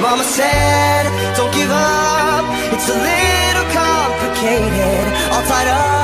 Mama said, don't give up, it's a little complicated, all tied up